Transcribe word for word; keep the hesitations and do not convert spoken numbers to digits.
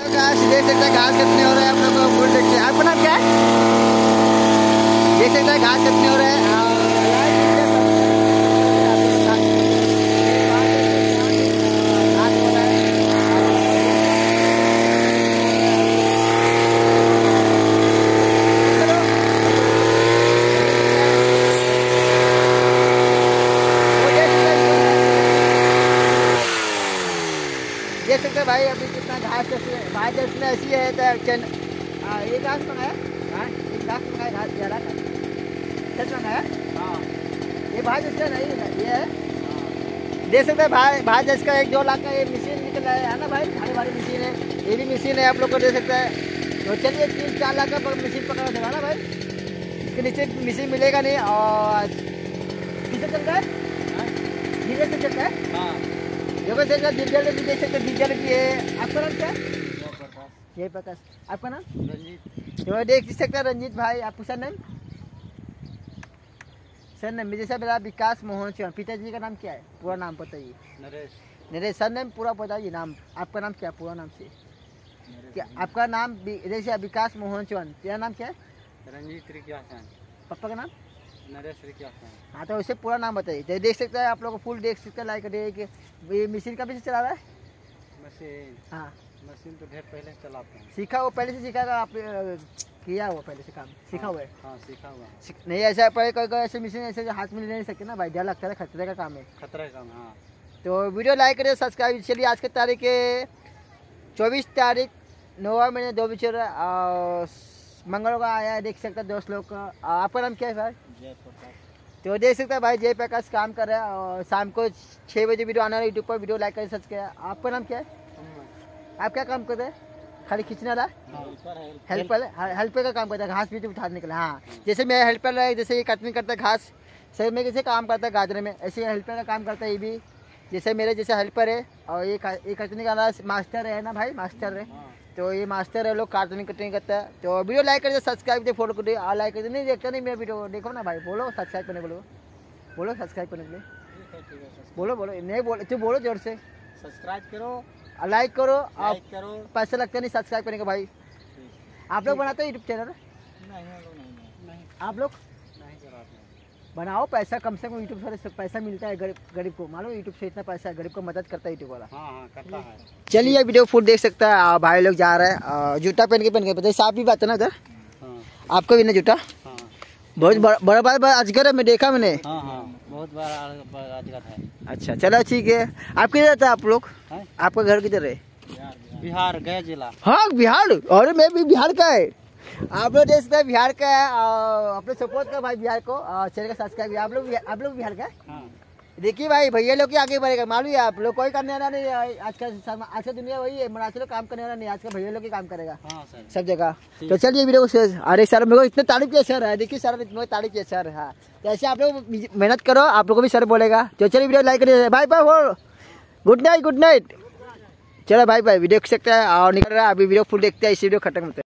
देख सकते हैं घास कितने हो रहे हैं आप लोग को फूल देखते हैं। आपका नाम क्या है? देख सकते हैं घास कितने हो रहे हैं। देख सकते हैं भाई अभी कितना घास घास इसमें ऐसी है तो चन हाँ ये घास मंगाया हाँ ये घास मंगाया घास ज़्यादा का सच मंगाया हाँ ये भाई इसका नहीं है ये है देख सकते हैं भाई भाई इसका एक दो लाख का ये मशीन निकल रहा है ना भाई भारी भारी मशीन है ये भी मशीन है आप लोग को देख सकते हैं। तो चलिए तीन चार लाख का मशीन पकड़ा देगा ना भाई इसके नीचे मशीन मिलेगा नहीं और किसे चल रहा है धीरे से चलता है हाँ देखो देखो डीजल भी देख सकते डीजल भी है। आपका नाम क्या है? जय प्रकाश। आपका नाम? रंजीत। तो देख सकते हैं रंजीत भाई। आपका सर नाम? सर नाम जैसा मेरा विकास मोहन चौहान। पिताजी का नाम क्या है? पूरा नाम बताइए। नरेश। नरेश। सर नाम पूरा बताइए नाम। आपका नाम क्या पूरा नाम से? क्या आपका नाम जैसे विकास मोहन चौहान। तेरा नाम क्या है? रंजीत। पापा का नाम? नरेश। हाँ तो उसे पूरा नाम बताइए। तो देख सकते हैं आप लोग को फुल देख सकते हैं लाइक करिए। ये मशीन का भी चला रहा है मशीन हाँ मशीन तो ढेर पहले चलाते हैं। सीखा वो पहले से सीखा था आप किया हुआ पहले से काम सीखा हुआ है हाँ सीखा हुआ नहीं ऐसा पहले कोई कोई ऐसे मशीन ऐसे हाथ में ले नहीं सकते ना भाई डर लगता है खतरे का काम है खतरे का काम हाँ। तो वीडियो लाइक करिए सब्सक्राइब। चलिए आज की तारीख है चौबीस तारीख नौवा महीने दो हजार मंगल को आया है देख सकते हैं दोस्त लोग का। आपका नाम क्या है भाई? जय प्रकाश। तो देख सकते हैं भाई जय प्रकाश काम कर रहा है और शाम को छः बजे वीडियो आना है यूट्यूब पर। वीडियो लाइक करें सर्च करें। आपका नाम क्या है? आप क्या काम करते हैं? खाली खींचना रहा हेल्पर हेल्पर का काम करता है घास भी उठा निकला हाँ जैसे मैं हेल्पर है जैसे ये कटनी करता है घास सही में कैसे काम करता है गाजरे में ऐसे हेल्पर का काम करता है ये भी जैसे मेरे जैसे हेल्पर है और ये ये कटनी का मास्टर है ना भाई मास्टर है तो ये मास्टर है लोग कार्टूनिंग कटिंग करता है। तो वीडियो लाइक कर सब्सक्राइब दे फॉलो कर दे और लाइक कर दे नहीं देखता नहीं मैं वीडियो देखो ना भाई बोलो सब्सक्राइब करने बोलो बोलो सब्सक्राइब करने के लिए बोलो बोलो नहीं बोलो तू बोलो जोर से सब्सक्राइब करो लाइक करो लाइक करो पैसे लगते नहीं सब्सक्राइब करने का भाई। आप लोग बनाते हो यूट्यूब चैनल? नहीं नहीं आप लोग नहीं कराते बनाओ पैसा कम से कम यूट्यूब से पैसा मिलता है गरीब गरीब को मालूम यूट्यूब से इतना पैसा है गरीब को मदद करता है यूट्यूब वाला हाँ हाँ करता है। चलिए वीडियो फुल देख सकता है भाई लोग जा रहे हैं जूता पहन के पहन के बताइए साफ भी बात है ना उधर आपको भी ना जूता बहुत बड़ा बड़ा बड़ा अजगर है मैं देखा मैंने हाँ हाँ बहुत बड़ा अजगर है। अच्छा चलो ठीक है। आप किधर था आप लोग? आपका घर किधर है? बिहार गया जिला। हाँ बिहार और मैं भी बिहार का है आप लोग देख सकते हैं बिहार का है आप लोग सपोर्ट कर भाई बिहार को चैनल का सब्सक्राइब आप लोग आप लोग बिहार का हाँ। देखिए भाई भैया लोग के आगे बढ़ेगा मालूम है आप लोग कोई करने वाला नहीं आज का आज का दुनिया वही है मराठी लोग काम करने वाला नहीं आज का भैया लोग ही काम करेगा हाँ, सब जगह। तो चलिए वीडियो को अरे सर मेरे को इतने तारीफ किया सर है देखिए सर इतने तारीफ किया सर हाँ तो ऐसे आप लोग मेहनत करो आप लोग को भी सर बोलेगा। तो चलिए वीडियो लाइक करिए bye bye good night good night. चलो भाई भाई वीडियो देख सकते हैं और निकल रहा है अभी वीडियो फुल देखते हैं इसी वीडियो खत्म होता है।